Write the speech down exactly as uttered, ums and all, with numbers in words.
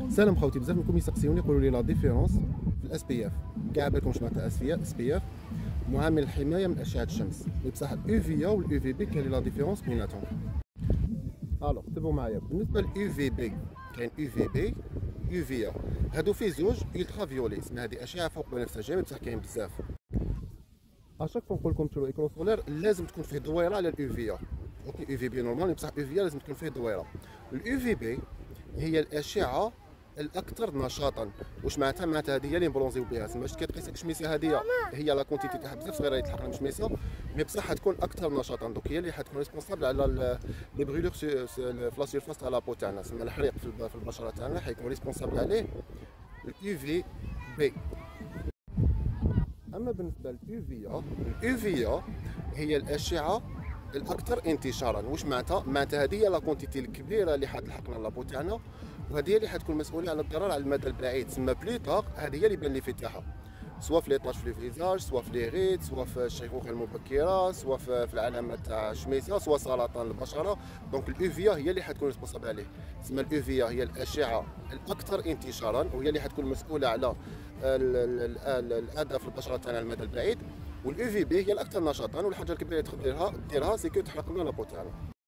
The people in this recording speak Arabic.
سلام خوتي، بزاف منكم يسقسيوني يقولوا لي لا ديفيرونس في الاس بي اف. كاع بالكم واش معناتها اس بي اف؟ معامل الحمايه من اشعه الشمس. بصح الاو في والاو في بي كاين لا ديفيرونس بيناتهم. الوغ تبعوا معايا. بالنسبه للاو في بي كاين او في بي يو في. هادو فيه زوج الترا فيولي، اسمها هذه اشعه فوق بنفسجيه، بصح كاين بزاف. اشاك فوا نقول لكم تشوفوا ايكرو سولير لازم تكون فيه دويره على الاو في. اوكي الاو في بي نورمال، بصح الاو في لازم تكون فيه دويره. الاو في بي هي الاشعه الاكثر نشاطا. واش معناتها؟ معناتها هذه هي اللي نبرونزيو بها. تسمى باش كتقيس الشميسه هذه هي لا كونتيتي تاعها بزاف صغيره يتحقق الشميسه، مي بصح حتكون اكثر نشاطا. دوك هي اللي حتكون ريسبونسابل على لي بريلور في لا سيرفاس تاع لابو تاعنا. تسمى الحريق في البشره تاعنا حيكون ريسبونسابل عليه الاو في بي. اما بالنسبه للاو في الاو في هي الاشعه الاكثر انتشارا. واش معناتها؟ معناتها هذه هي لا كونتيتي الكبيره اللي حتلحقنا لابو تاعنا، وهذه هي اللي حتكون مسؤوله على الضرر على المدى البعيد. تسمى بليطاق هذه هي اللي يبان لي تاعها، سواء في لي طاش في الفيزاج، سواء في لي ريد، سواء في الشيخوخه المبكره، سواء في العلامات تاع الشميسه، سواء سرطان البشره. دونك الاو في هي اللي حتكون ريسبونسابل عليه. تسمى الاو في هي الاشعه الاكثر انتشارا، وهي اللي حتكون مسؤوله على الاذى في البشره تاعنا على المدى البعيد. والاو في بي هي الاكثر نشاطا، والحاجه الكبيره اللي تقدر ديرها ديرها سي كو تحرق لنا لابو تاعنا.